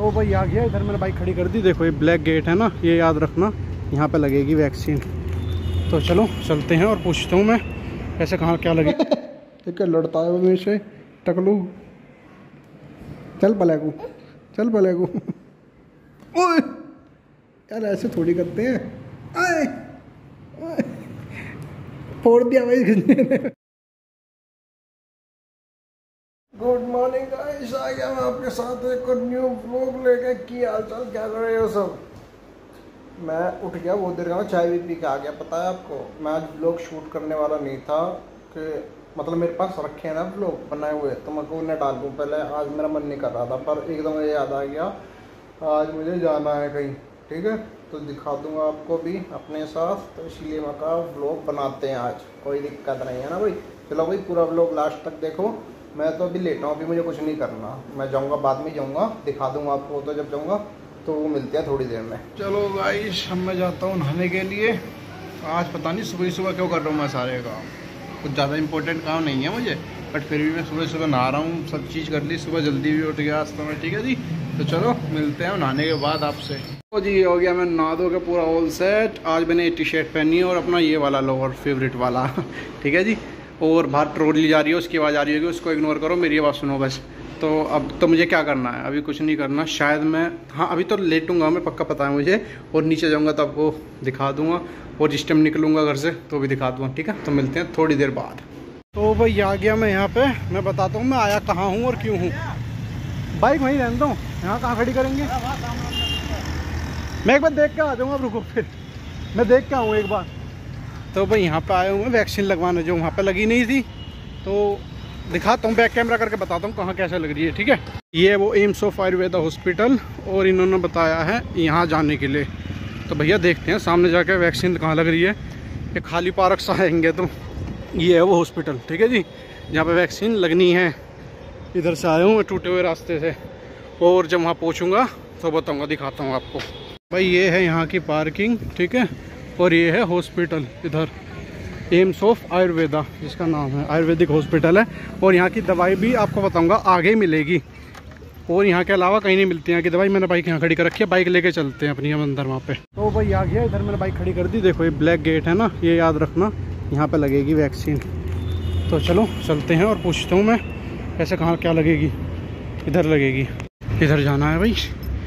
तो भाई आ गया, इधर मैंने बाइक खड़ी कर दी। देखो ये ब्लैक गेट है ना, ये याद रखना, यहाँ पे लगेगी वैक्सीन। तो चलो चलते हैं और पूछता हूँ मैं कैसे कहाँ क्या लगे। क्या लड़ता है मेरे से टकलू, चल पलेगू, चल पलेगू। ओए यार ऐसे थोड़ी करते हैं, आए फोड़ दिया भाई खिंचने ने। गुड मॉर्निंग गाइस, आ गया मैं आपके साथ एक और न्यू व्लॉग लेके। की हाल चाल, क्या कर रहे हो सब? मैं उठ गया बहुत देर का, मैं चाय भी पी के आ गया। पता है आपको, मैं आज व्लॉग शूट करने वाला नहीं था कि मतलब मेरे पास रखे हैं ना व्लॉग बनाए हुए, तो मैं को उन्हें डाल दूँ पहले। आज मेरा मन नहीं कर रहा था, पर एकदम मुझे याद आ गया आज मुझे जाना है कहीं, ठीक है, तो दिखा दूंगा आपको भी अपने साथ। तो इसलिए मैं कहा व्लॉग बनाते हैं आज, कोई दिक्कत नहीं है ना भाई। चलो भाई पूरा व्लॉग लास्ट तक देखो। मैं तो अभी लेटा हूँ, अभी मुझे कुछ नहीं करना, मैं जाऊँगा बाद में, जाऊँगा दिखा दूँगा आपको, तो जब जाऊँगा तो वो मिलते हैं थोड़ी देर में। चलो गाइस, अब मैं जाता हूँ नहाने के लिए। आज पता नहीं सुबह सुबह क्यों कर रहा हूँ मैं सारे काम, कुछ ज़्यादा इंपॉर्टेंट काम नहीं है मुझे, बट फिर भी मैं सुबह सुबह नहा रहा हूँ। सब चीज़ कर ली, सुबह जल्दी भी उठ गया आज तो मैं, ठीक है जी। तो चलो मिलते हैं नहाने के बाद आपसे। तो जी हो गया मैं नहा धो के पूरा ऑल सेट। आज मैंने टी शर्ट पहनी है और अपना ये वाला लोअर फेवरेट वाला ठीक है जी। और बाहर ट्रॉली जा रही है, उसकी आवाज़ आ रही होगी, उसको इग्नोर करो, मेरी आवाज़ सुनो बस। तो अब तो मुझे क्या करना है, अभी कुछ नहीं करना शायद मैं, हाँ अभी तो लेटूंगा मैं, पक्का पता है मुझे, और नीचे जाऊंगा तो आपको दिखा दूंगा, और जिस टाइम निकलूंगा घर से तो भी दिखा दूंगा, ठीक है। तो मिलते हैं थोड़ी देर बाद। तो भाई आ गया मैं यहाँ पे, मैं बताता हूँ मैं आया कहाँ हूँ और क्यों हूँ। बाइक वहीं रहने दो, यहाँ कहाँ खड़ी करेंगे, मैं एक बार देख के आ जाऊँगा, रुको फिर मैं देख के आऊँ एक बार। तो भाई यहाँ पे आया हूँ मैं वैक्सीन लगवाने, जो वहाँ पे लगी नहीं थी, तो दिखाता हूँ, बैक कैमरा करके बताता हूँ कहाँ कैसे लग रही है, ठीक है। ये वो एम्स ऑफ आयुर्वेदा हॉस्पिटल, और इन्होंने बताया है यहाँ जाने के लिए। तो भैया देखते हैं सामने जाके वैक्सीन कहाँ लग रही है। ये खाली पार्क से आएंगे तो ये है वो हॉस्पिटल, ठीक है जी, जहाँ पे वैक्सीन लगनी है। इधर से आया हूँ मैं टूटे हुए रास्ते से, और जब वहाँ पहुँचूँगा तो बताऊँगा, दिखाता हूँ आपको। भाई ये है यहाँ की पार्किंग, ठीक है, और ये है हॉस्पिटल, इधर एम्स ऑफ आयुर्वेदा जिसका नाम है, आयुर्वेदिक हॉस्पिटल है। और यहाँ की दवाई भी आपको बताऊंगा आगे मिलेगी, और यहाँ के अलावा कहीं नहीं मिलती है यहाँ की दवाई। मैंने बाइक यहाँ खड़ी कर रखी है, बाइक लेके चलते हैं अपनी हम अंदर वहाँ पे। तो भाई आ गया, इधर मैंने बाइक खड़ी कर दी। देखो ये ब्लैक गेट है ना, ये याद रखना, यहाँ पे लगेगी वैक्सीन। तो चलो चलते हैं और पूछता हूँ मैं कैसे कहाँ क्या लगेगी। इधर लगेगी, इधर जाना है भाई,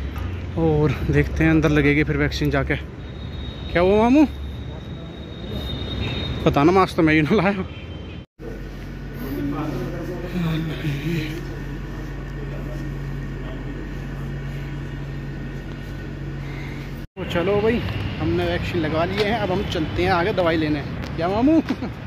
और देखते हैं अंदर लगेगी फिर वैक्सीन जाके। क्या हुआ मामू, पता ना, मास्क तो मैं ही ना लाया। तो चलो भाई, हमने वैक्सीन लगवा लिए हैं, अब हम चलते हैं आगे दवाई लेने। क्या मामू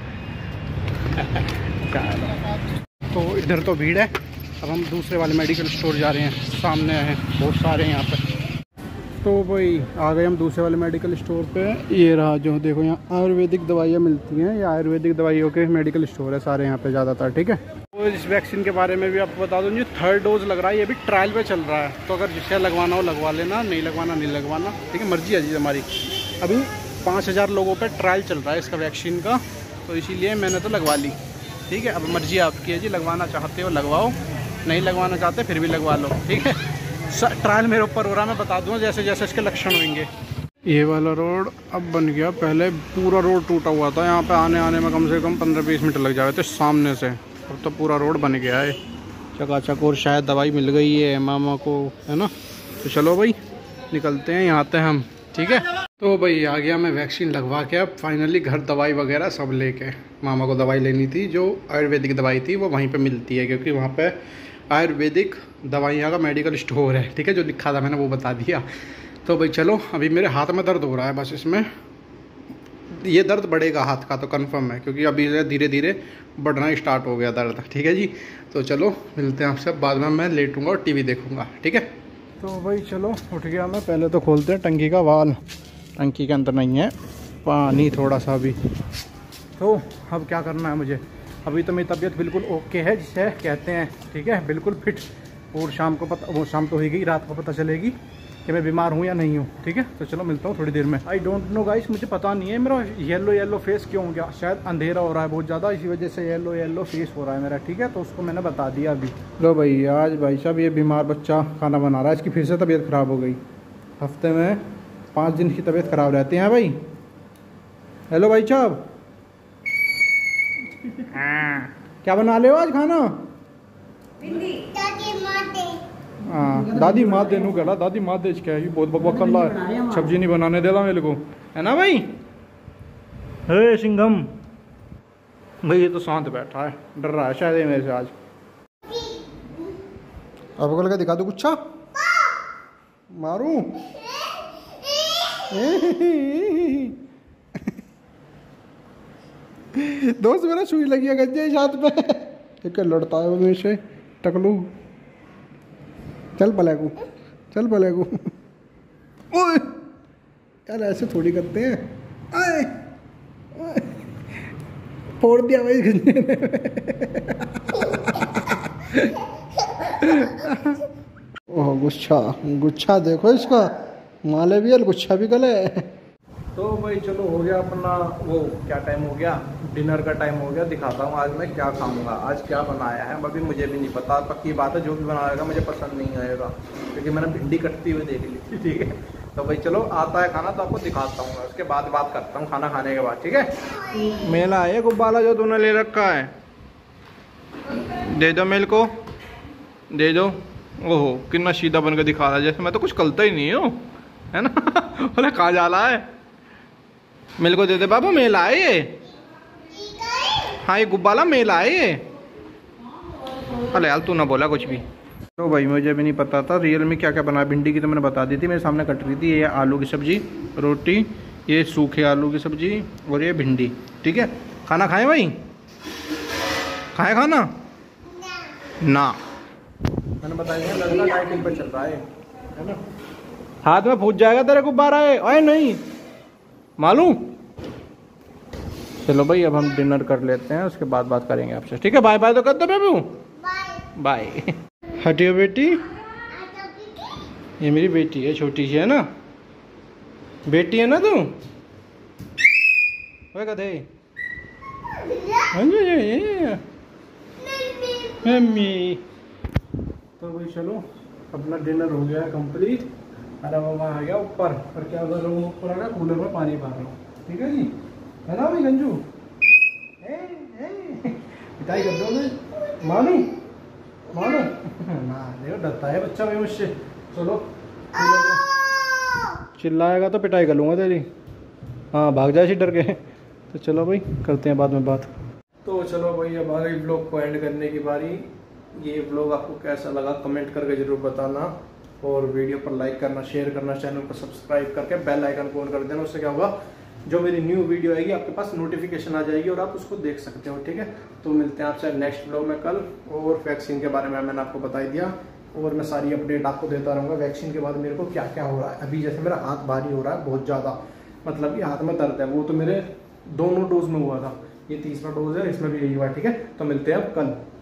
तो इधर तो भीड़ है, अब हम दूसरे वाले मेडिकल स्टोर जा रहे हैं, सामने हैं बहुत सारे हैं यहाँ पे। तो भाई आ गए हम दूसरे वाले मेडिकल स्टोर पे। ये रहा, जो देखो यहाँ आयुर्वेदिक दवाइयाँ मिलती हैं, ये आयुर्वेदिक दवाइयों के मेडिकल स्टोर है सारे यहाँ पे ज़्यादातर, ठीक है। तो इस वैक्सीन के बारे में भी आपको बता दूँ, ये 3rd डोज लग रहा है, ये भी ट्रायल पे चल रहा है, तो अगर जिसे लगवाना हो लगवा लेना, नहीं लगवाना नहीं लगवाना, ठीक है, मर्जी है जी हमारी। अभी 5000 लोगों पर ट्रायल चल रहा है इसका वैक्सीन का, तो इसीलिए मैंने तो लगवा ली, ठीक है। अब मर्जी आपकी है जी, लगवाना चाहते हो लगवाओ, नहीं लगवाना चाहते फिर भी लगवा लो, ठीक है। ट्रायल मेरे ऊपर हो रहा है, मैं बता दूंगा जैसे जैसे इसके लक्षण होंगे। ये वाला रोड अब बन गया, पहले पूरा रोड टूटा हुआ था, यहाँ पे आने में कम से कम 15-20 मिनट लग जाते थे सामने से, अब तो पूरा रोड बन गया है चकाचक, और शायद दवाई मिल गई है मामा को, है ना। तो चलो भाई निकलते हैं, यहाँ आते हैं हम, ठीक है। तो भाई आ गया मैं वैक्सीन लगवा के, अब फाइनली घर दवाई वगैरह सब लेके। मामा को दवाई लेनी थी, जो आयुर्वेदिक दवाई थी वो वहीं पे मिलती है, क्योंकि वहाँ पे आयुर्वेदिक दवाइयाँ का मेडिकल स्टोर है, ठीक है, जो लिखा था मैंने वो बता दिया। तो भाई चलो, अभी मेरे हाथ में दर्द हो रहा है बस, इसमें ये दर्द बढ़ेगा हाथ का तो कंफर्म है, क्योंकि अभी धीरे धीरे बढ़ना स्टार्ट हो गया दर्द, ठीक है जी। तो चलो मिलते हैं आपसे बाद में, मैं लेटूंगा और टीवी देखूंगा, ठीक है। तो भाई चलो उठ गया मैं, पहले तो खोलते हैं टंकी का वाल, टंकी के अंदर नहीं है पानी थोड़ा सा भी। तो अब क्या करना है मुझे, अभी तो मेरी तबीयत बिल्कुल ओके है जिसे कहते हैं, ठीक है, बिल्कुल फिट। और शाम को पता, वो शाम तो हो गई, रात को पता चलेगी कि मैं बीमार हूँ या नहीं हूँ। ठीक है, तो चलो मिलता हूँ थोड़ी देर में। आई डोंट नो गाइस, मुझे पता नहीं है मेरा येलो फेस क्यों हो गया। शायद अंधेरा हो रहा है बहुत ज़्यादा, इसी वजह से येलो फेस हो रहा है मेरा। ठीक है, तो उसको मैंने बता दिया अभी। लो भाई, आज भाई साहब ये बीमार बच्चा खाना बना रहा है, इसकी फिर से तबीयत ख़राब हो गई। हफ्ते में 5 दिन की तबीयत ख़राब रहती है भाई। हेलो भाई साहब, क्या बना ले हो आज खाना? हाँ, दादी माँ देनू गला, दादी माँ दे क्या है, बहुत बकवास कर रहा है, सब्जी नहीं बनाने दे रहा मेरे को, है ना भाई? हे सिंघम भाई, ये तो शांत बैठा है, डर रहा है शायद ये मेरे से आज। अब को लगा दिखा दो गुच्छा मारूं। दोस्त मेरा सुई लगी है गंजे हाथ पे, एक लड़ता है वो मेरे से। टकलू चल पलेगू, चल पलेगू। ओए यार, ऐसे थोड़ी करते हैं। आए फोड़ दिया भाई गंजे ने। ओह गुच्छा, गुच्छा देखो इसका, माले भी है गुच्छा भी गले। तो भाई चलो, हो गया अपना वो, क्या टाइम हो गया, डिनर का टाइम हो गया। दिखाता हूँ आज मैं क्या खाऊंगा, आज क्या बनाया है अभी मुझे भी नहीं पता। पक्की बात है, जो भी बनाएगा मुझे पसंद नहीं आएगा, क्योंकि मैंने भिंडी कटती हुई देख ली थी। ठीक है, तो भाई चलो, आता है खाना तो आपको दिखाता हूँ, उसके बाद बात करता हूँ खाना खाने के बाद। ठीक है, मेला है गुब्बारा जो तूने ले रखा है, दे दो मेल को, दे दो। ओहो, कितना सीधा बन के दिखा रहा है, जैसे मैं तो कुछ कलता ही नहीं हूँ, है ना। बोले कहाँ जा रहा है, मेरे को दे दे बाबू, मेला है ये। हाँ, ये गुब्बारा मेला है ये। अरे यार, तू ना बोला कुछ भी। तो भाई मुझे भी नहीं पता था रियल में क्या क्या बना। भिंडी की तो मैंने बता दी थी, मेरे सामने कट रही थी। ये आलू की सब्जी, रोटी, ये सूखे आलू की सब्जी, और ये भिंडी। ठीक है, खाना खाएं भाई, खाएं खाना ना। मैंने बताया लड़का डाइटिंग पर चल रहा है ना। हाथ में फूट जाएगा तेरे गुब्बारा है। अरे नहीं मालूम। चलो भाई, अब हम डिनर कर लेते हैं, उसके बाद बात करेंगे आपसे। ठीक है, बाय बाय तो कर दो बेबू, बाय। हटियो बेटी, ये मेरी बेटी है, छोटी सी है ना, बेटी है ना तू। कदे मम्मी। तो भाई चलो, अपना डिनर हो गया है कंप्लीट। अरे वो आ गया ऊपर, और क्या कर रहा हूँ, ऊपर आ गया कूलर में पानी भर रहा हूँ। ठीक है जी, है ना भाई गंजू? पिटाई कर दो मानू, मानो ना, देखो डरता है बच्चा भाई मुझसे। चलो, चिल्लाएगा तो पिटाई कर लूँगा तेरी। हाँ, भाग जाए डर के। तो चलो भाई, करते हैं बाद में बात। तो चलो भाई, अब आ गई व्लॉग को एंड करने की बारी। ये व्लॉग आपको कैसा लगा कमेंट करके ज़रूर बताना, और वीडियो पर लाइक करना, शेयर करना, चैनल को सब्सक्राइब करके बेल आइकन को ऑन कर देना। उससे क्या होगा, जो मेरी न्यू वीडियो आएगी आपके पास नोटिफिकेशन आ जाएगी और आप उसको देख सकते हो। ठीक है, तो मिलते हैं आपसे नेक्स्ट व्लॉग में कल। और वैक्सीन के बारे में मैंने आपको बता दिया, और मैं सारी अपडेट आपको देता रहूँगा वैक्सीन के बाद मेरे को क्या क्या हो रहा है। अभी जैसे मेरा हाथ भारी हो रहा है बहुत ज़्यादा, मतलब कि हाथ में दर्द है, वो तो मेरे दोनों डोज में हुआ था, ये तीसरा डोज है, इसमें भी यही हुआ। ठीक है, तो मिलते हैं अब कल।